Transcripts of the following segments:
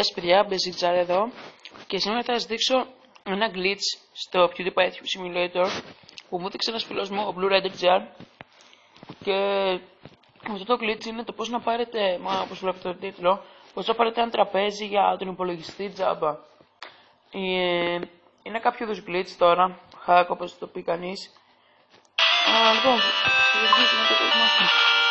Γεια σας παιδιά, Μπεζιτζάρα εδώ και σήμερα θα σας δείξω ένα glitch στο PewDiePie Simulator που μου έδειξε ένας φίλος μου, ο BlueRiderJar, και αυτό το glitch είναι το πώς να πάρετε, όπως βλέπετε το τίτλο, πώς να πάρετε ένα τραπέζι για τον υπολογιστή τζάμπα. Είναι κάποιο είδους glitch τώρα, hack όπως το πει κανείς. Λοιπόν, συνεχίζουμε το δοκιμάσουμε.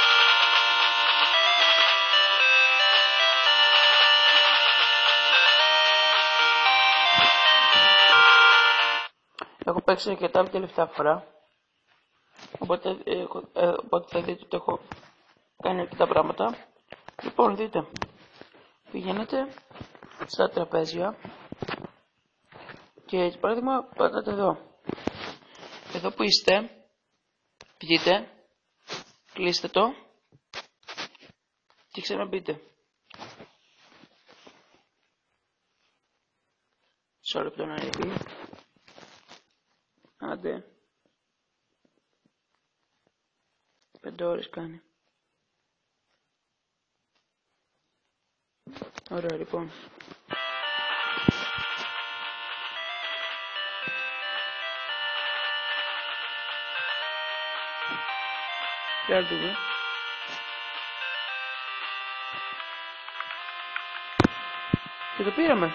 Έχω παίξει αρκετά την τελευταία φορά, οπότε θα δείτε ότι έχω κάνει αρκετά πράγματα. Λοιπόν, δείτε, πηγαίνετε στα τραπέζια και για παράδειγμα πατάτε εδώ που είστε, βγείτε, κλείστε το και ξαναμπείτε. Sorry που τον αρέπει. Άντε. 5 ώρες κάνει. Ωραία, λοιπόν. Τι άλλο δούμε. Και το πήραμε.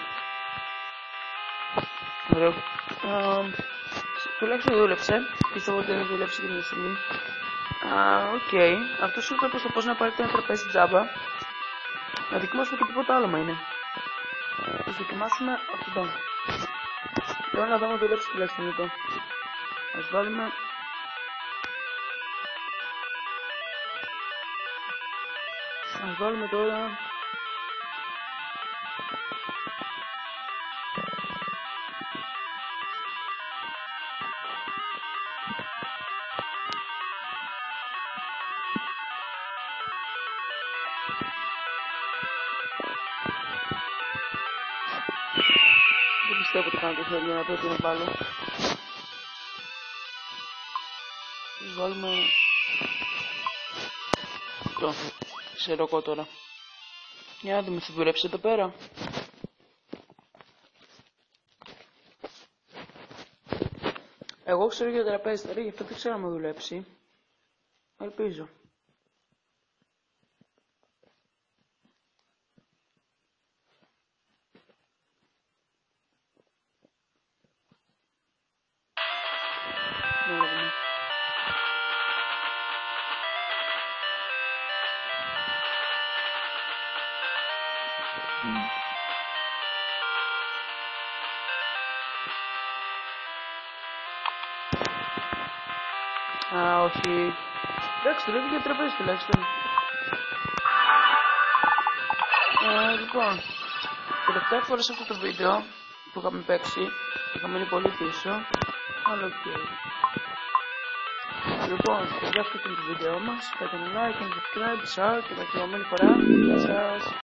Ωραία. Τουλάχιστον δούλεψε. Πιστεύω ότι δεν δούλεψε και μια στιγμή. Οκ. Αυτός είναι το πώς να πάρετε ένα τραπέζι τζάμπα. Να δοκιμάσουμε και τίποτα άλλο μα είναι. Ας δοκιμάσουμε αυτό. Θέλω να δω να δουλέψει τουλάχιστον εδώ. Ας βάλουμε... τώρα... Δεν πιστεύω ότι κάνω το χέρι να πρέπει να βάλω. Βάλουμε... αυτό. Ξέρω εγώ τώρα. Για να δούμε, θα δουλέψει εδώ πέρα. Εγώ ξέρω για τραπέζι τώρα, γι' αυτό δεν ξέρω αν μου δουλέψει. Ελπίζω. Όχι. Εντάξει, δουλεύει για τραπέζι τουλάχιστον. Λοιπόν, τελευταία φορά σε αυτό το βίντεο που είχαμε παίξει, είχαμε μείνει πολύ πίσω, αλλά οκ. Λοιπόν, για αυτό το βίντεο μας, κάντε ένα like, subscribe, share και μέχρι την επόμενη φορά. Γεια σας.